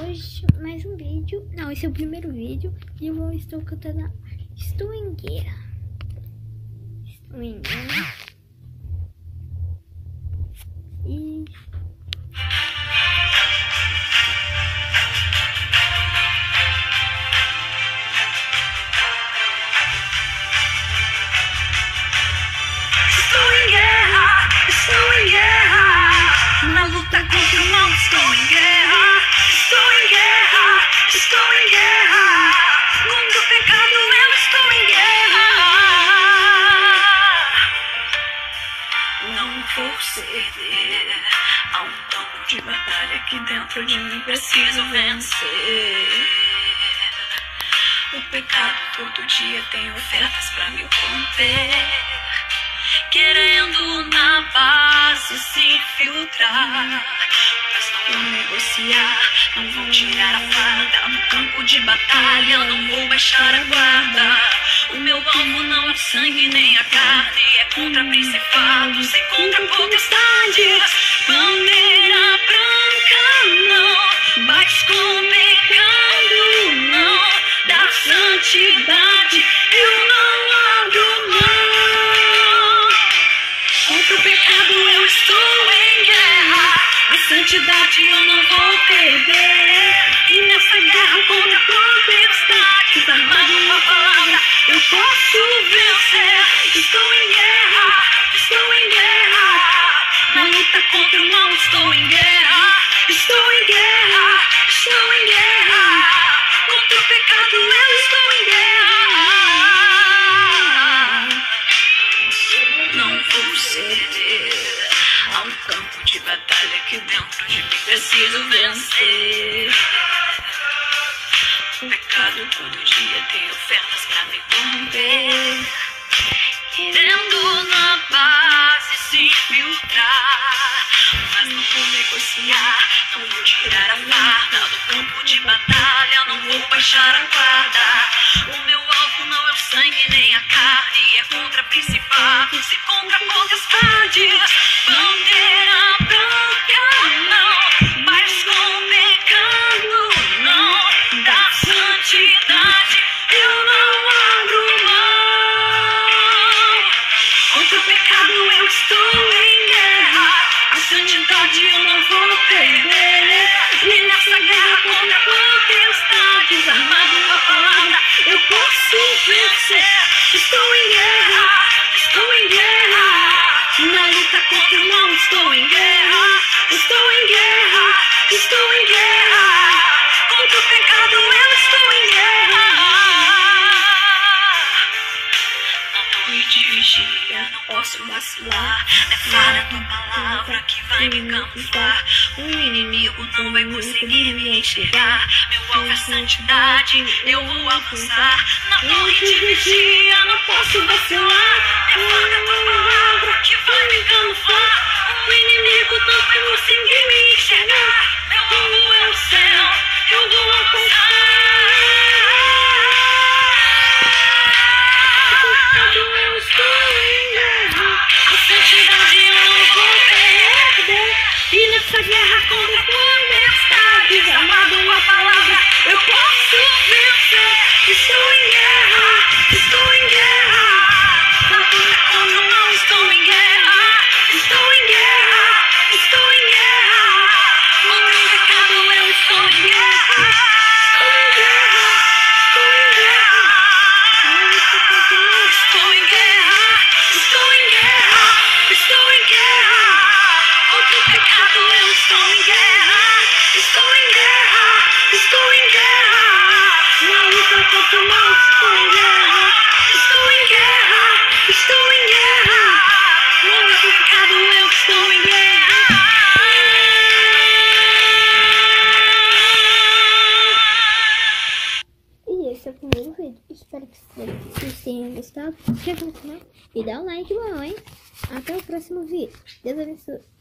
hoje mais um vídeo. Não, esse é o primeiro vídeo e eu estou cantando Estou em Guerra. Estou em Guerra. E... estou em guerra, na luta contra o mal, estou em guerra, estou em guerra, contra o pecado eu estou em guerra, não vou ceder a um campo de batalha que dentro de mim preciso vencer. O pecado todo dia tem ofertas pra me conter, querendo na base se infiltrar, mas não vou negociar, não vou tirar a farda no campo de batalha, não vou baixar a guarda. O meu alvo não é o sangue nem a carne, é contra principados e contra potestades. Bandeira branca não, bate com o pecado não, da santidade eu não abro mão. Contra o pecado eu estou em guerra, a santidade eu não vou perder. E nessa guerra contra a potestade, armado uma palavra, eu posso vencer. Estou em guerra, na luta contra o mal estou em guerra, estou em guerra, contra o pecado eu estou em guerra. Não vou ceder a um campo de batalha que dentro de mim preciso vencer. O pecado todo dia tem ofertas pra me corromper, querendo na base se infiltrar, mas não vou negociar, não vou tirar a farda do campo de batalha, não vou baixar a guarda. O meu alvo não é o sangue nem a carne, é contra principados e contra potestades. Bandeira branca não, mas com pecado não, da santidade eu não abro mão. Contra o pecado eu estou em guerra, a santidade eu não vou perder. E nessa guerra contra potestades, armado uma palavra, eu posso vencer. Estou em guerra, na luta contra o mal estou em guerra, estou em guerra, contra o pecado eu estou em guerra. Noite e vigia, não posso vacilar, levar a tua palavra que vai me camuflar. O inimigo não vai conseguir me enxergar, meu alvo é santidade, eu vou avançar. Na noite e vigia, não posso vacilar, levar a tua palavra que vai me camuflar. O inimigo não vai conseguir me enxergar, meu alvo é o céu, eu vou alcançar. Eu estou em guerra, a santidade eu não vou perder. E nessa guerra contra potestades, armado uma palavra, eu posso vencer. Estou em guerra, na luta contra o mal estou em guerra, estou em guerra, contra o pecado eu estou em guerra, estou em guerra, contra o pecado eu estou em guerra, estou em guerra, na luta contra o mal estou em guerra, estou em guerra, contra o pecado eu estou em guerra. E esse é o primeiro vídeo. Espero que vocês tenham gostado. Se inscreva no canal e dá um like bom, hein? Até o próximo vídeo. Deus abençoe.